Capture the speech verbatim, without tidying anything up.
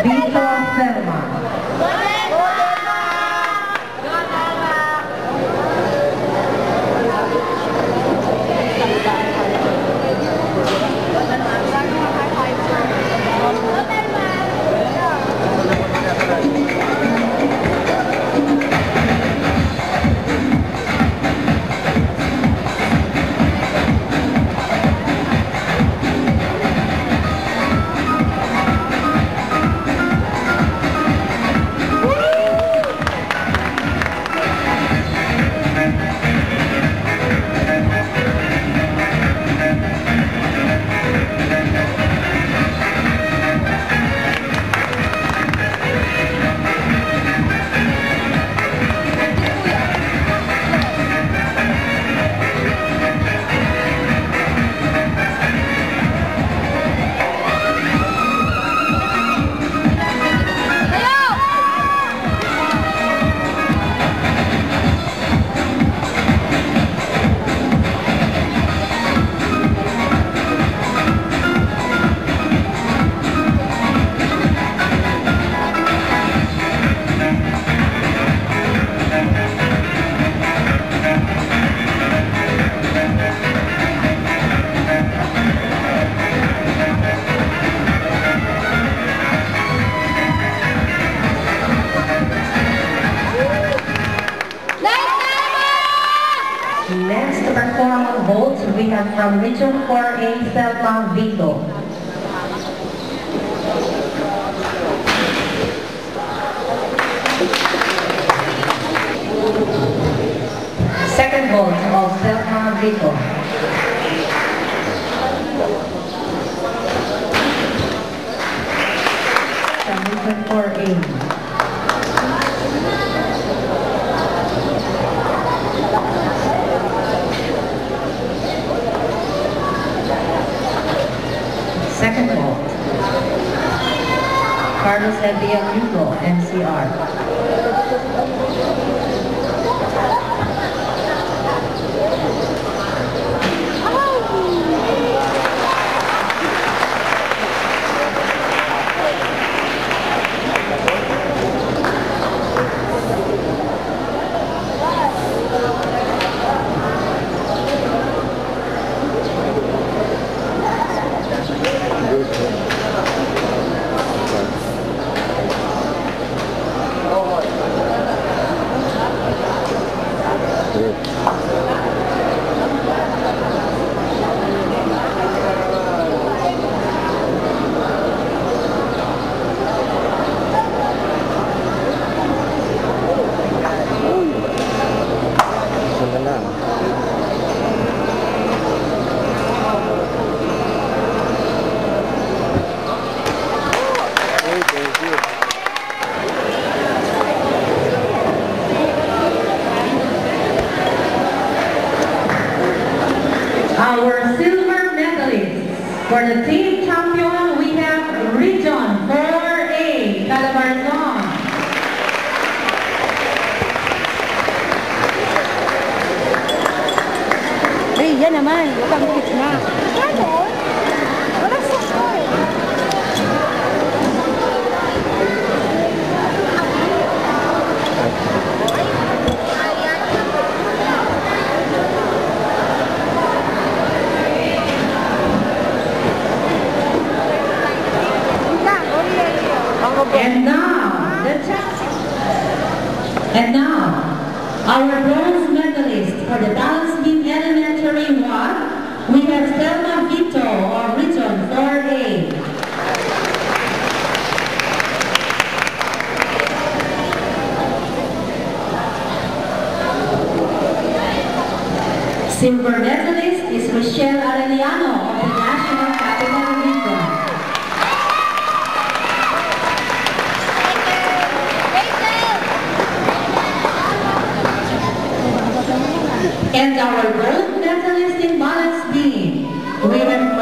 Vito Thelma. Next to perform on vaults, we have from Region four A, Thelma Vito. Second vault of Thelma Vito. From Region four A. Second vault, Carlos Hugo, M C R. Our silver medalist for the team champion, we have Region four A Calabarzon. Hey, yan naman. Huwag kang gitna. Ano? Wala sa ko. And now, the and now, our bronze medalist for the Dallas Beam Elementary one, we have Thelma Vito of Region four A. Silver medalist is Michelle Arellano of the National Capital Region. And our gold medalist in balance beam, we have